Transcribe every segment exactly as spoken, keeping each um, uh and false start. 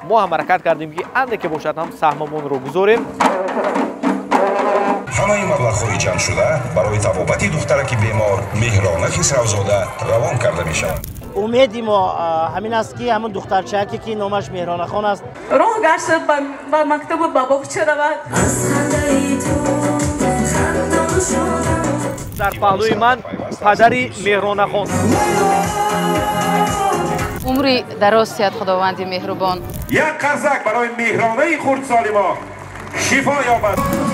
мо ҳам ҳаракат кардем ки анде ки бошад ҳам саҳмамонро гузорем. ҳамаи маблағҳои ҷамъшуда барои табобати духтараки бемор Меҳрона Хисравзода равон карда мешаванд. умеди мо ҳамин аст ки ҳамон духтарчаке ки номаш Меҳронахон аст роҳ гашта ба мактабу ба боғча равад. дар паҳлӯи ман падари Меҳронахон. умри дароз сиҳат худованди меҳрубон. як қарзак барои Меҳронаи хурдсоли мо шифо ёбад.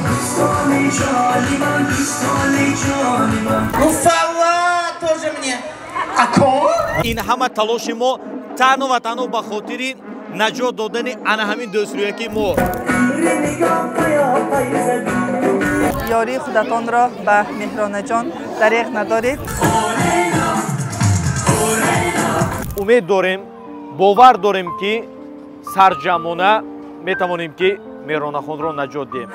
ин ҳама талоши мо танҳо ва танҳо ба хотири наҷот додани ана ҳамин дӯструяки мо. ёрии худатонро ба Меҳронаҷон дариқ надоред. умед дорем, бовар дорем ки сарҷамона метавонем ки Меҳронахонро наҷот диҳем.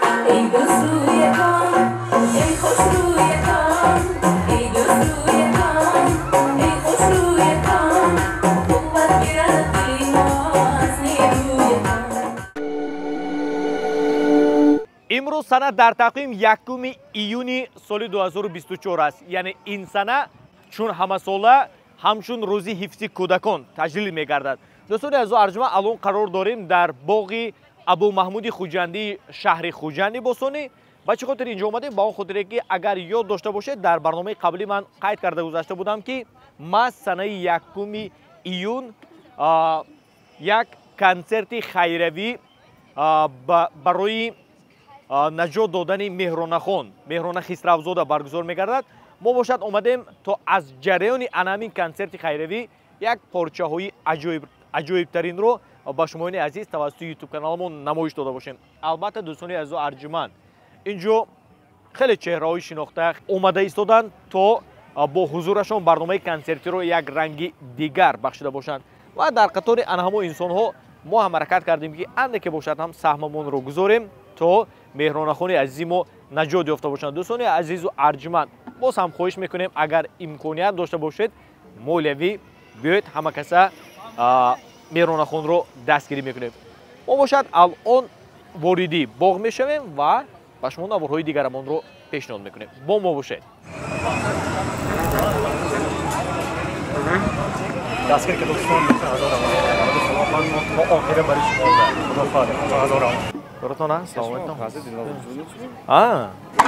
имрӯз сана дар тақвим якуми июни соли ду ҳазору бисту чор аст. яъне ин сана чун ҳамасола ҳамчун рӯзи ҳифзи кӯдакон таҷлил мегардад. дӯстони азизу арҷуманд, алон қарор дорем дар боғи Абу Маҳмуди Хуҷандии шаҳри Хуҷанди Босонӣ. ба чӣ хотир инҷо омадем? ба он хотире ки агар ёд дошта бошед, дар барномаи қаблӣ ман қайд карда гузашта будам ки ман санаи якуми июн як консерти хайравӣ барои наҷот додани Меҳронахон, Меҳрона Хисравзода баргузор мегардад. мо бошад омадем то аз ҷараёни ана ҳамин консерти хайравӣ як порчаҳои аҷоибтаринро ба шумоёни азиз тавассути ютуб каналамон намоиш дода бошем. албатта дӯстони азизу арҷуманд, инҷо хеле чеҳраҳои шинохта омада истоданд то бо ҳузурашон барномаи консертиро як ранги дигар бахшида бошанд. ва дар қатори ана ҳамо инсонҳо мо ҳам ҳаракат кардем ки анде ки бошад ҳам саҳмамонро гузорем то Меҳронахони азизи мо наҷот ёфта бошанд. дӯстони азизу арҷуманд, боз ҳам хоҳиш мекунем, агар имконият дошта бошед, молиявӣ биёед ҳама каса Меҳронахонро дастгирӣ мекунем. мо бошад алон воридӣ боғ мешавем ва ба шумо наворҳои дигарамонро пешниҳод мекунем. бо мо бошед. دستگیر که دوستان هزار من با آخره برای شما خدا خواهد هزار براتون هست؟ سلام علیکم. آه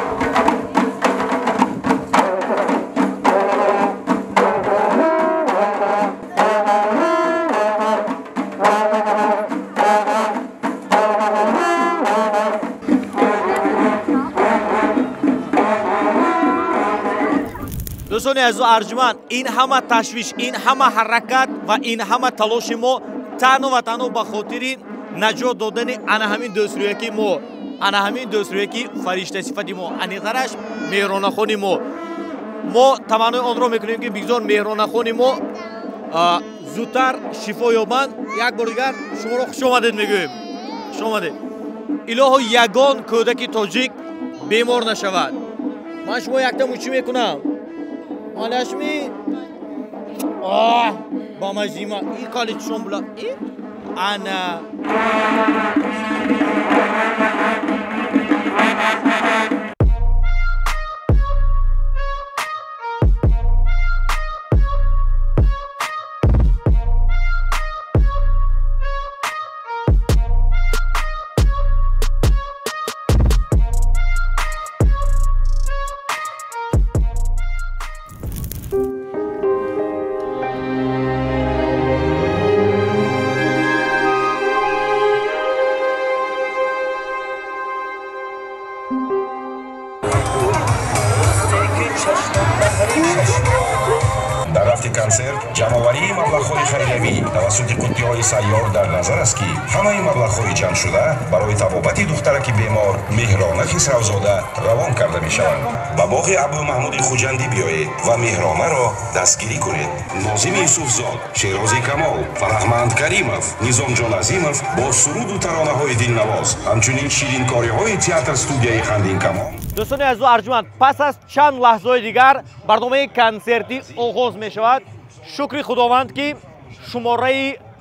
دوستانی عزیز ارجمند، این همه تشویش، این همه حرکت و این همه تلاش ما تنها و تنها به خاطر نجات دادن آن همین دوسترویی ما، آن همین دوسترویی فرشته صفتی ما، انیقرش مهرانخوانی ما. ما تمام آن را میکنیم که بگذار مهرانخوانی ما زودتر شفا یابند. یک بار دیگر شما را خوش آمدید میگویم. خوش آمدید. الهی یگان کودک تاجیک بیمار نشود. من شما یک تا موچی میکنم. مالشمی آه با مزیما این کالی چون بلا این انا дар рафти консерт ҷамъоварии маблағҳои хайравӣ тавассути қуттиҳои сайёр дар назар аст ки ҳамаи маблағҳои ҷамъшуда барои табобати духтараки бемор Меҳрона Хисравзода равон карда мешаванд. ба боғи Абу Маҳмуди Хуҷандӣ биёед ва Меҳронаро дастгирӣ кунед. Нозим Юсуфзод, Шерози Камол, Фараҳманд Каримов, Низомҷон Азимов бо суруду таронаҳои дилнавоз, ҳамчунин ширинкориҳои театр студияи Хандин Камон. دوستان عزیز ارجمند، پس از چند لحظه دیگر برنامه کنسرتی آغاز می شود. شکر خداوند که شماره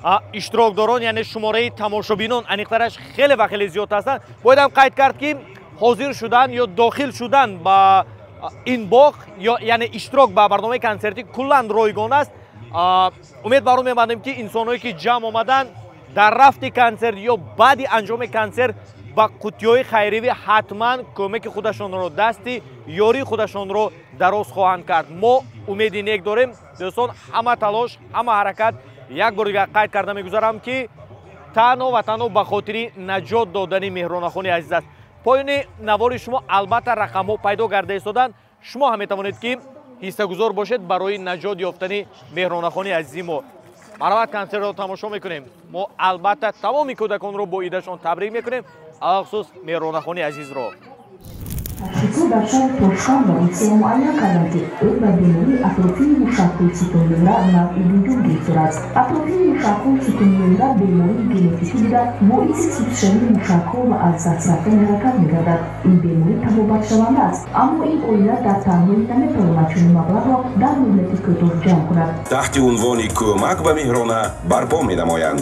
иштирокдорон яъне шумораи тамошобинон аниқтараш хеле ва хеле зиёд ҳастанд. боядам қайд кард ки ҳозир шудан ё дохил шудан ба ин боғ ё яъне иштирок ба барномаи консертӣ куллан ройгон аст. умед бар он мебандем ки инсонҳое ки ҷамъ омаданд дар рафти консерт ё баъди анҷоми консерт ба қутиҳои хайривӣ ҳатман кӯмаки худашонро дасти ёрии худашонро дароз хоҳанд кард. мо умеди нек дорем. дӯстон, ҳама талош, ҳама ҳаракат, як бор дигар қайд карда мегузарам ки танҳо ва танҳо ба хотири наҷот додани Меҳронахони азиз аст. поёни навори шумо албатта рақамҳо пайдо гарда истоданд. шумо ҳам метавонед ки ҳиссагузор бошед барои наҷот ёфтани Меҳронахони азизи мо. марҳамат, консертро тамошо мекунем. мо албатта тамоми кӯдаконро бо идашон табрик мекунем, алахусус Меҳронахони азизро. Шико дар шаҳр Тошкан политсия муайян карданд ки ӯ ба бемории атрофии мушакҳои ситонмеъра навъи дуюм гирифтор аст. Атрофии мушакҳои ситонмеъра бемории генетикӣ буда боиси сустшавии мушакҳо ва аз даст рафтани ҳаракат мегардад. ин беморӣ табобатшаванда аст, аммо ин оила дар танҳоӣ наметавонад чунин маблағро дар муддати кӯтоҳ ҷамъ кунад. таҳти унвони кӯмак ба Меҳрона барпо менамоянд.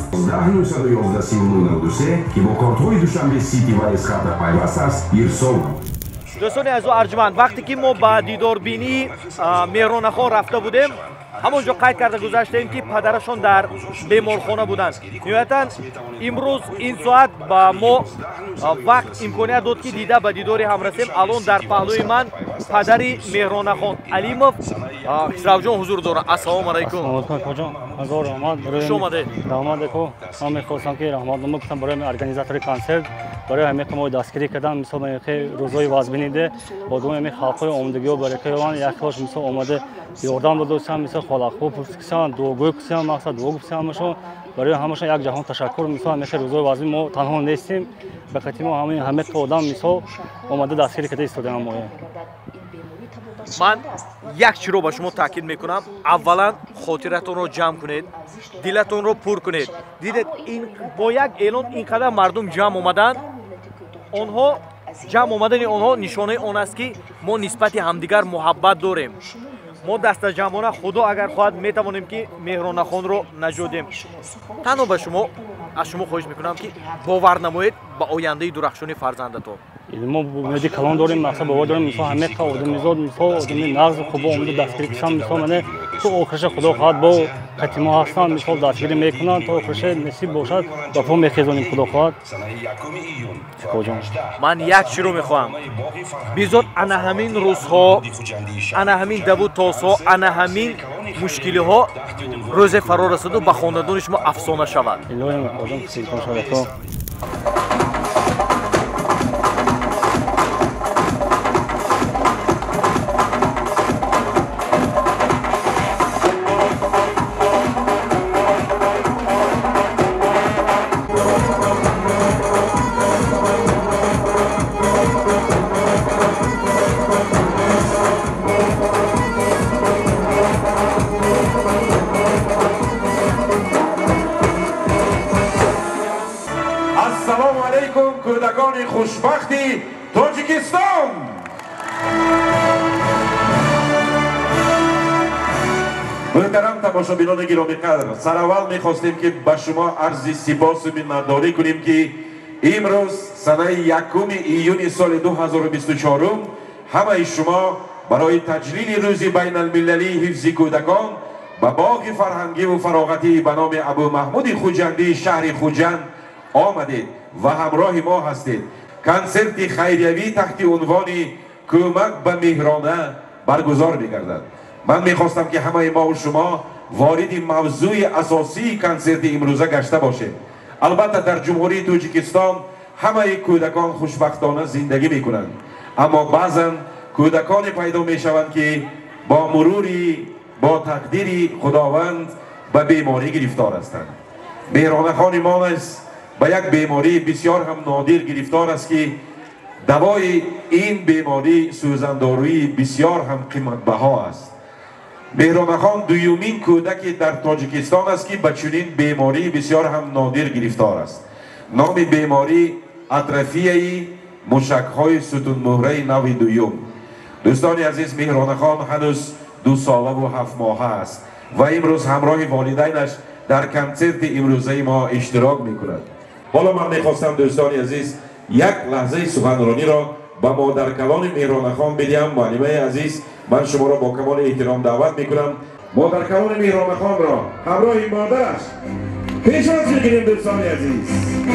ки бо кортҳои душанбе сити ва эсхата пайваст аст ирсол. дӯстони азизу арҷманд, вақте ки мо ба дидорбинии Меҳронахон рафта будем, ҳамон ҷо қайд карда гузаштем ки падарашон дар беморхона буданд. ниҳоятан имрӯз ин соат ба мо вақт имконият дод ки дида ба дидори ҳам расем. алон дар паҳлӯи ман падари Меҳронахон Алимов Хисравҷон ҳузур дорад. ассалому алайкум. хуш омадед. ман мехостам ки раҳматнома гуфтам барои организатори консерт, барои ҳамин қамои дастгирӣ кардан, мисол рӯзои вазбиниде бодоми ҳамин халқҳои омадагиҳо баракаёванд як хош мисол омаде ёрдам додусам, мисол холақҳо пурсикисан, дуогӯй кусам, мақсад дуо гуфтам ҳамашон. барои ҳамашон як ҷаҳон ташаккур. мисол ҳамеша рӯзои вазбин мо танҳо нестем, ба хати мо ҳамин ҳамеи одам мисол омада дастгирӣ карда истодаам. моя ман як чиро ба шумо таъкид мекунам. аввалан хотиратонро ҷамъ кунед, дилатонро пур кунед. дидед бо як эълон ин қадар мардум ҷамъ омаданд. онҳо ҷамъ омадани онҳо нишонаи он аст ки мо нисбати ҳамдигар муҳаббат дорем. мо дастаҷамъона худо агар хоҳад метавонем ки Меҳронахонро наҷот диҳем. танҳо ба шумо аз шумо хоҳиш мекунам ки бовар намоед ба ояндаи дурахшони фарзандатон. мо умеди калон дорем, мақсад бовар дорем. мисол ҳамеқа одамизод мисол одами нағзи хубо омада дастгирӣ кушанд, мисол мане то охириша худо хоҳад бо хати мо ҳастанд, мисол дастгирӣ мекунанд, то охириша насиб бошад ба по мехезонем худо хоҳад. ман як чиро мехоҳам. бизор ана ҳамин рӯзҳо, ана ҳамин даву тосҳо, ана ҳамин мушкилиҳо рӯзе фаро расаду ба хонадони шумо афсона шавад. ассалому алайкум кӯдакони хушбахти Тоҷикистон. муҳтарам тамошобинони гироми қадр, сараввал мехостем ки ба шумо арзи сипосу миннатдорӣ кунем ки имрӯз санаи якуми июни соли ду ҳазору бисту чорум ҳамаи шумо барои таҷлили рӯзи байналмилалии ҳифзи кӯдакон ба боғи фарҳангиву фароғатии ба номи Абу Маҳмуди Хуҷандии шаҳри Хуҷанд омадед ва ҳамроҳи мо ҳастед. консерти хайриявӣ таҳти унвони кӯмак ба Меҳрона баргузор мегардад. ман мехостам ки ҳамаи мову шумо вориди мавзӯи асосии консерти имрӯза гашта бошед. албатта дар ҷумҳурии Тоҷикистон ҳамаи кӯдакон хушбахтона зиндагӣ мекунанд, аммо баъзан кӯдаконе пайдо мешаванд ки бо мурури бо тақдири худованд ба беморӣ гирифтор ҳастанд. Меҳронахони мо низ ба як бемории бисёр ҳам нодир гирифтор аст ки давои ин беморӣ сӯзандории бисёр ҳам қиматбаҳо аст. Меҳронахон дуюмин кӯдаки дар Тоҷикистон аст ки ба чунин бемории бисёр ҳам нодир гирифтор аст. номи беморӣ атрофияи мушакҳои сутунмӯҳраи нави дуюм. дӯстони азиз, Меҳронахон ҳанӯз ду солаву ҳафт моҳа аст ва имрӯз ҳамроҳи волидайнаш در کنسرت امروزه ما اشتراک میکند. حالا من میخواستم دوستان عزیز یک لحظه سخنرانی را با مادر کلان مهران خان بدیم. معلمه عزیز، من شما را با کمال احترام دعوت میکنم مادر کلان مهران خان را همراه مادرش پیشواز میکنیم. دوستان عزیز،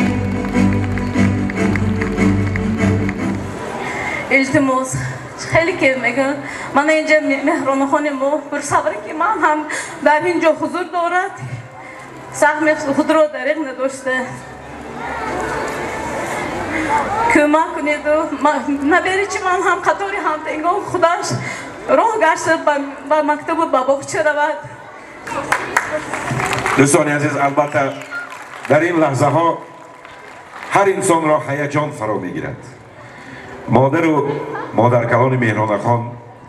التماس خیلی که میگن من اینجا مهران خانم رو برصبره که من هم در اینجا حضور دارد سهم خود را دریغ نداشته کمک کنید و نبری چی من هم قطاری هم تنگام خودش راه گشته با مکتب و باغچه رود. دوستان عزیز، البته در این لحظه ها هر انسان را هیجان فرا میگیرد. مادر و مادر کلان مهران خان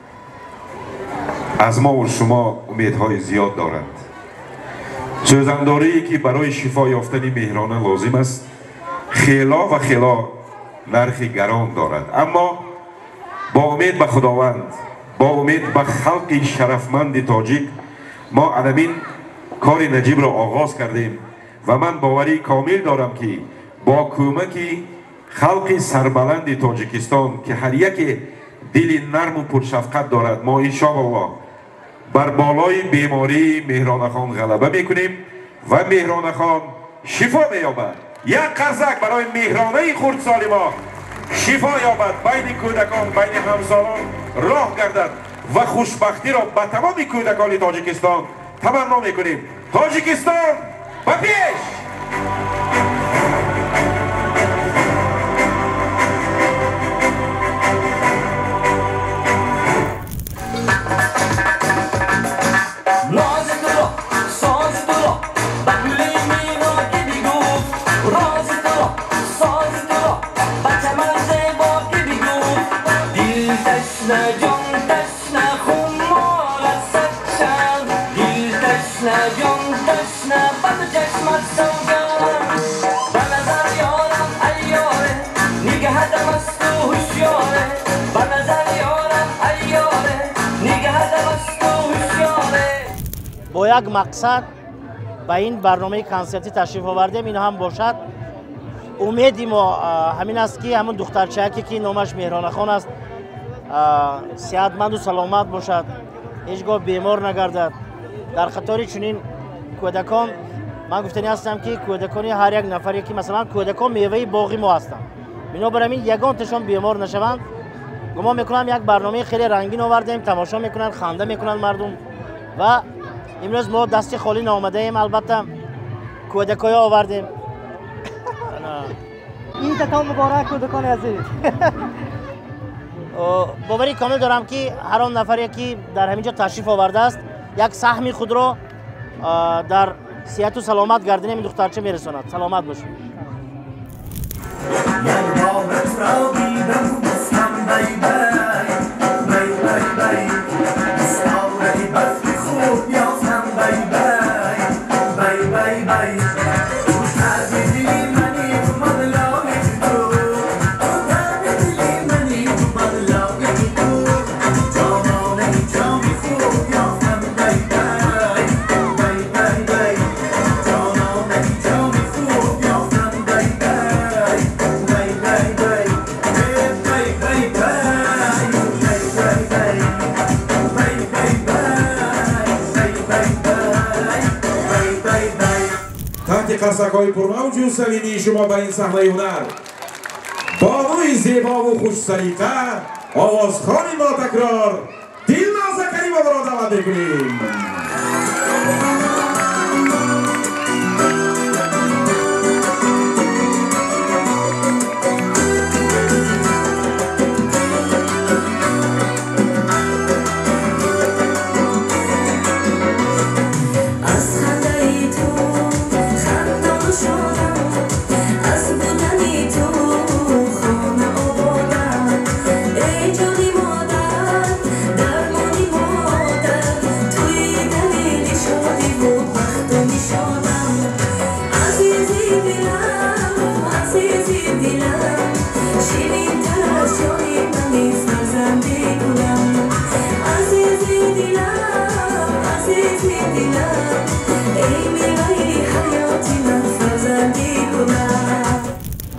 از ما و شما امیدهای زیاد دارد. سوزنداری که برای شفا یافتن مهران لازم است خیلا و خیلا نرخ گران دارد، اما با امید به خداوند، با امید به خلق شرفمند تاجیک ما علمین کار نجیب را آغاز کردیم و من باوری کامل دارم که با کمک خلق سربلند تاجیکستان که هر یک دل نرم و پرشفقت دارد ما انشاءالله بر بالای بیماری مهران خان غلبه میکنیم و مهران خان شفا مییابد. یک قرصک برای مهرانه خردسال ما شفا یابد، بین کودکان بین همسالان راه گردد و خوشبختی را به تمام کودکان تاجیکستان تمنا میکنیم. تاجیکستان به پیش! با یک مقصد به این برنامه کنسرتی تشریف آوردیم. این هم باشد امیدی ما همین است که همون دخترچکی که نامش مهران خان است صحتمند و سلامت باشد، هیچگاه بیمار نگردد. در خطر چنین کودکان من گفتنی هستم که کودکانی هر یک نفری که مثلا کودکان میوه باغی ما هستند، اینا برای این یگان تشان بیمار نشوند. گمان میکنم یک برنامه خیلی رنگین آوردیم، تماشا میکنن، خنده میکنن مردم و امروز ما دستی خالی نآمده ایم. البته کودکای آوردیم. این تکان مبارک کودکان عزیز. باوری کامل دارم که هر آن نفری که در همینجا تشریف آورده است یک سهمی خود را در صحت و سلامت گردن این دخترچه میرساند. سلامت باشید. قصدهای پرموج و سوینی شما به این صحنه هنر بانوی زیبا و خوش سلیقه آوازخوان ناتکرار دلناز کریمه را دعوت می‌کنیم. ای جانی مادر درمانی مادر توی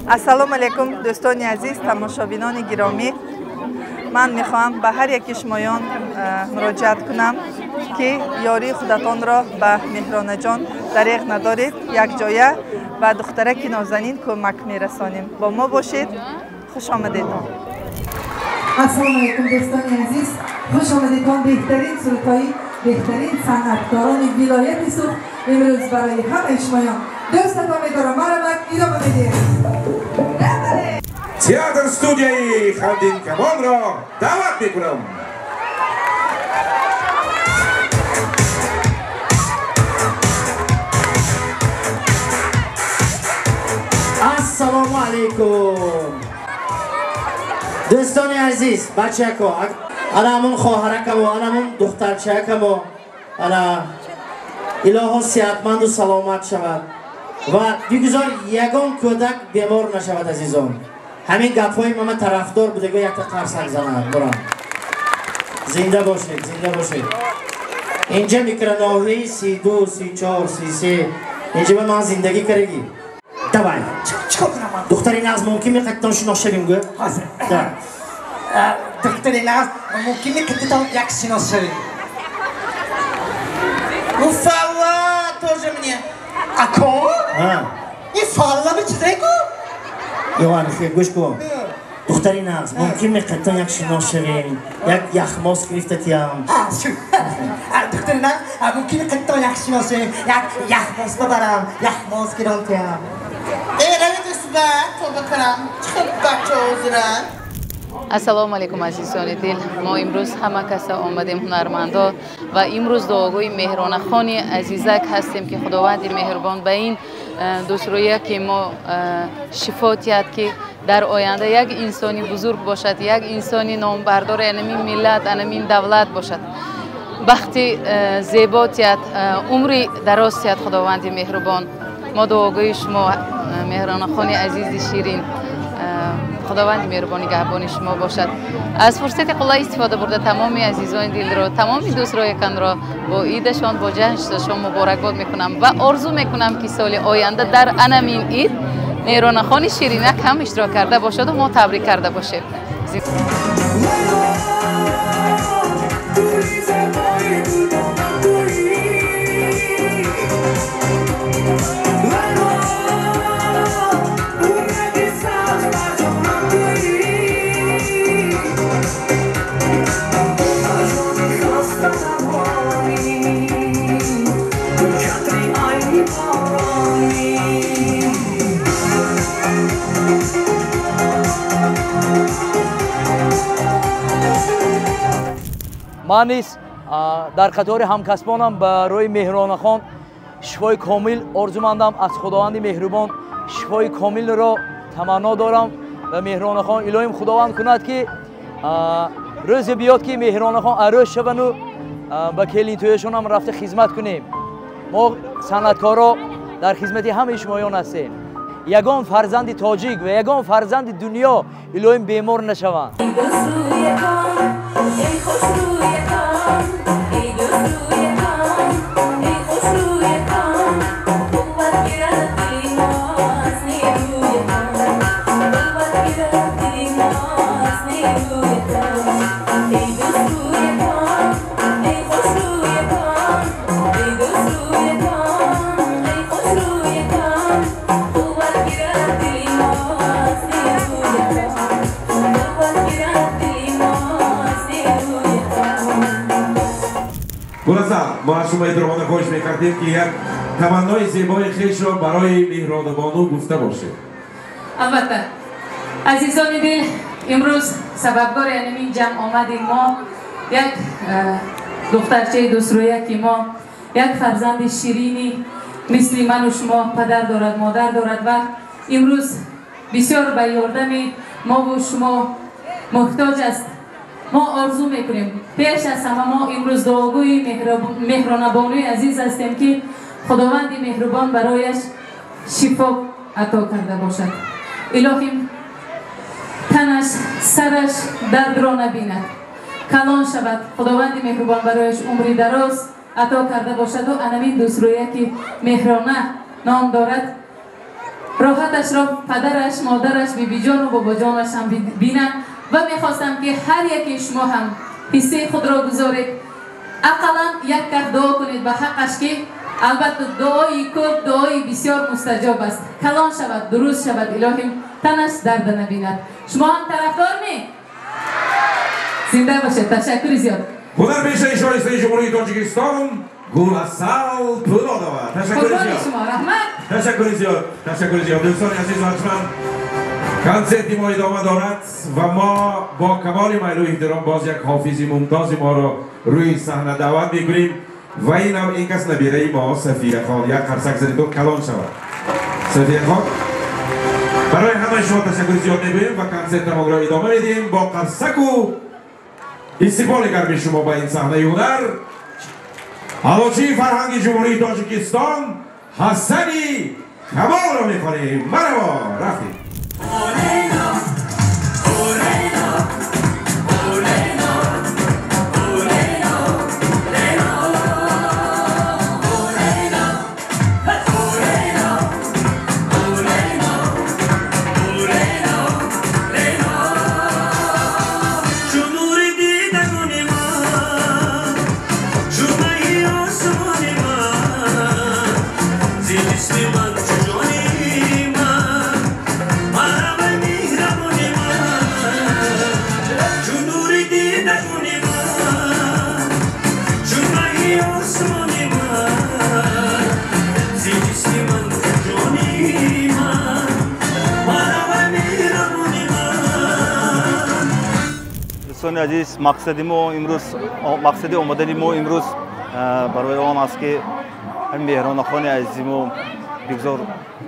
ассалому алайкум дӯстони азиз, тамошобинони гиромӣ. Ман мехоҳам ба ҳар яки шумоён муроҷиат кунам ки ёрии худатонро ба Меҳронаҷон дареғ надоред, якҷоя ба духтараки нозанин кӯмак мерасонем. Бо мо бошед. хуш омадедон. ассалому алайкум дӯстони азиз, хуш омадедон. беҳтарин сурутҳои беҳтарин санъаткорони вилояти Суғд имрӯз барои ҳамаи шумоён дӯстатон медорам. Марамак идома медиҳем. Театр студияи Хамдин Камонро даъват мекунам. ассалому алайкум дӯстони азиз, бачако, ана ҳамон хоҳаракамо, ана ҳамон духтарчаакамо, ана илоҳо сеҳатманду саломат шавад ва бигузор ягон кӯдак бемор нашавад. азизон, ҳамин гапҳои мама тарафдор будага якта қарсак занад. бурам зинда бошед, зинда бошед. инҷа микроноҳии си ду, си чор, си се, инҷа ба ман зиндагӣ кареги. давай чикор кунам ман? духтари нағз мумкин ми қаттон шинос шавим гӯ? ҳозир. духтари нағз мумкин ми қаттон як шинос шавим? ну фалла тоже мне. ако? и фалла ми чизайку? Иван, гӯш кун. духтари нағз мумкин ми қаттон як шинос шавим? як яхмос гирифтатиям? духтари нағз мумкин ми қаттон як шинос шавим? як яхмос бабарам, яхмос гиронтиям? ассалому алайкум азизони дил. мо имрӯз ҳама каса омадем ҳунармандо ва имрӯз дуогӯи меҳронахони азизак ҳастем ки худованди меҳрубон ба ин дӯсрӯя ки мо шифо тиҳад ки дар оянда як инсони бузург бошад, як инсони номбардори анамин миллат, анамин давлат бошад, бахти зебо тиҳад, умри дароз тиҳад худованди меҳрубон. мо дуогӯи шумо меҳронахони азизи ширин, худованди меҳрубони гаҳбони шумо бошад. аз фурсати қулла истифода бурда тамоми азизони дилро, тамоми дӯстрояканро бо идашон, бо ҷаҳшашон муборакбод мекунам ва орзу мекунам ки соли оянда дар анамин ид меҳронахони ширинак ҳам иштирок карда бошаду мо табрик карда бошем. ман низ дар қатори ҳамкасбонам барои меҳронахон шифои комил орзумандам. аз худованди меҳрубон шифои комилро таманно дорам ва меҳронахон илоҳим худованд кунад ки рӯзе биёд ки меҳронахон арӯз шавану ба келинтӯяшонам рафта хизмат кунем. мо санъаткоро дар хизмати ҳамаи шумоён ҳастем. ягон фарзанди тоҷик ва ягон фарзанди дунё илоҳим бемор нашаванд. мо аз шумо эҳтиромона хоҳиш мекардем ки як таманнои зебои хешро барои меҳронабону гуфта бошед. албатта азизони дил, имрӯз сабабгори анамин ҷамъомади мо як духтарчаи дӯсрӯя ки мо як фарзанди ширини мисли ману шумо падар дорад, модар дорад ва имрӯз бисёр ба ёрдами мову шумо муҳтоҷ аст. мо орзу мекунем пеш аз ҳама мо имрӯз дуогӯи меҳронабонии азиз ҳастем ки худованди меҳрубон барояш шифо ато карда бошад. илоҳим танаш сараш дардро набинад, калон шавад. худованди меҳрубон барояш умри дароз ато карда бошаду анамин дӯсрӯя ки меҳрона ном дорад راحتش را پدرش، مادرش، بیبی جان و بابا جانش هم بینند و میخواستم که هر یکی شما هم حصه خود را گذارید. اقلا یک کف دعا کنید به حقش که البته دعای کوب دعای بسیار مستجاب است. کلان شود، درست شود، الهیم تنش درد نبیند. شما هم طرفدار می؟ زنده باشید. تشکر زیاد. هنرپیشه شایسته جمهوری تاجیکستان گلاسال پورادова. تشکر زیاد. شما رحمت. تشکر زیاد. تشکر زیاد. دوستان عزیز و ارجمند، کنسرت ما ادامه دارد و ما با کمال میل و احترام باز یک حافظ ممتاز ما را روی صحنه دعوت میکنیم و این هم این کس نبیره ما سفیر خان. یک قرصک زدید کلان شود. سفیر خان برای همه شما تشکر زیاد میگوییم و کنسرت ما را ادامه میدیم با قرصک و استقبال گرم شما با این صحنه هنر. علوچی فرهنگ جمهوری تاجیکستان حسنی کمال را میخوانیم. مرحبا رفتیم. دوستان عزیز، مقصد ما امروز مقصد آمدن ما امروز برای آن است که همین مهران خان عزیز ما بگذار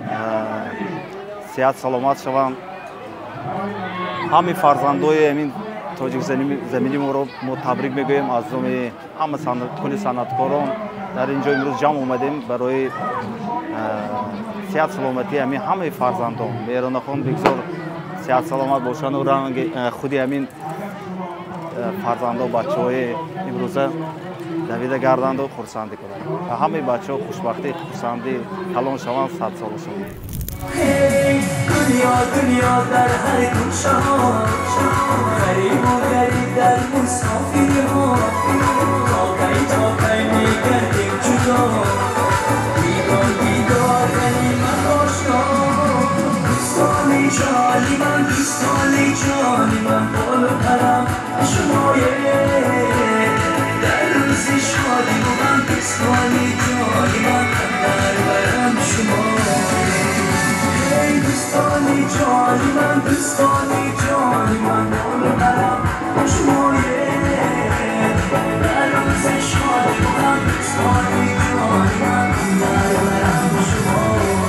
صحت سلامت شوند. همین فرزندای همین تاجیک زمینی ما رو ما تبریک میگوییم از نام همه کل صنعتکاران در اینجا امروز جمع اومدیم برای صحت سلامتی همین همه فرزندان. مهران خان بگذار صحت سلامت باشند و رنگ خودی همین فرزند و بچه های امروزه دویده گردند و خورسندی کنند و همه بچه ها خوشبختی خورسندی کلان شوند، صد سال شوند. دنیا دنیا در هر گوشه ها، غریب و غریب در مسافری ها، تا کی تا کی میگردیم جدا، دیدار دیدار غنیم آشنا. دوستانی جانی من، دوستانی جانی من، بال و پرم شمایه در روز شادی و من. دوستانی جانی من، در برم شمایه. ای دوستانی جانی من، دوستانی جانی من، بال و پرم شمایه در روز شادی و من. دوستانی جانی من، در برم شمایه.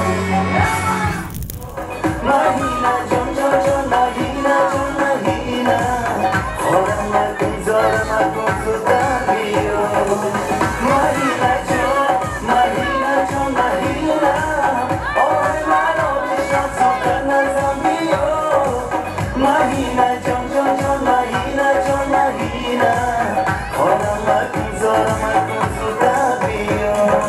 مهینه جان جان جان، مهینه جان مهینه، خودم نگذارم اگم زودتر بیا. مهینه جان مهینه جان مهینه، آه مرا بشم زودتر نزم بیا. مهینه جان جان جان مهینه جان مهینه، خودم نگذارم اگم زودتر بیا.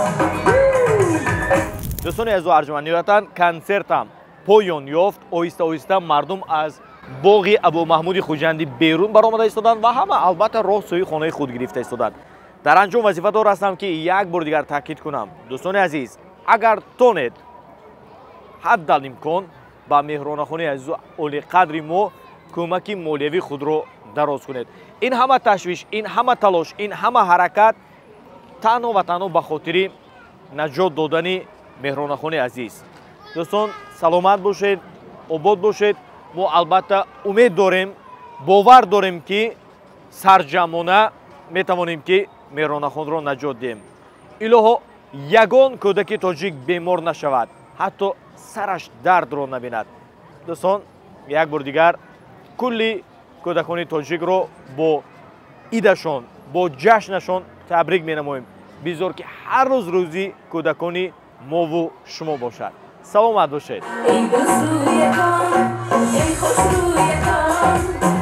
دوستان عزیز و ارجمند، نهایتاً کنسرتم پایان یافت. آهسته آهسته مردم از باغ ابو محمود خوجندی بیرون برآمده ایستادند و همه البته راه سوی خانه خود گرفته ایستادند. در انجام وظیفه دار هستم که یک بار دیگر تاکید کنم دوستان عزیز، اگر تونید حدالامکان با مهرانخانه عزیز و اولی قدر ما کمک مالیوی خود را دراز کنید. این همه تشویش، این همه تلاش، این همه حرکت تنها و تنها به خاطر نجات دادن مهرانخانه عزیز. دوستان سلامت باشید، آباد باشید. ما البته امید داریم، باور داریم که سرجمانه میتوانیم که مهرانخان را نجات دهیم. الهو یگان کودک تاجیک بیمار نشود، حتی سرش درد را نبیند. دوستان یک بار دیگر کلی کودکان تاجیک را با ایدشان، با جشنشان تبریک مینماییم. بذار که هر روز روزی کودکان ما و شما باشد. سلامت باشید. ای دوست روی کام، ای خوش روی کام.